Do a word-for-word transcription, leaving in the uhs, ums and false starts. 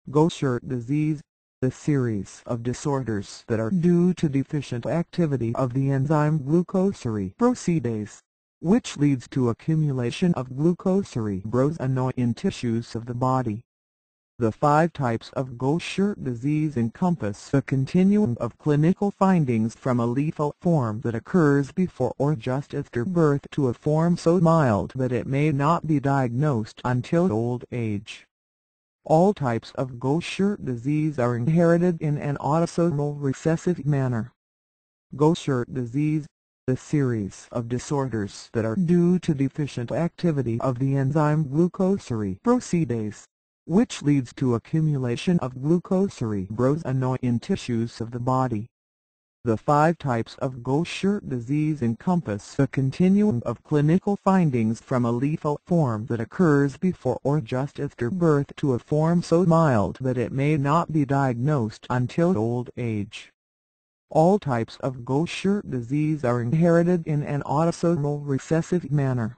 Gaucher disease, a series of disorders that are due to deficient activity of the enzyme glucocerebrosidase, which leads to accumulation of glucocerebrosidase in tissues of the body. The five types of Gaucher disease encompass a continuum of clinical findings from a lethal form that occurs before or just after birth to a form so mild that it may not be diagnosed until old age. All types of Gaucher disease are inherited in an autosomal recessive manner. Gaucher disease, a series of disorders that are due to deficient activity of the enzyme glucocerebrosidase, which leads to accumulation of glucocerebrosidase in tissues of the body. The five types of Gaucher disease encompass a continuum of clinical findings from a lethal form that occurs before or just after birth to a form so mild that it may not be diagnosed until old age. All types of Gaucher disease are inherited in an autosomal recessive manner.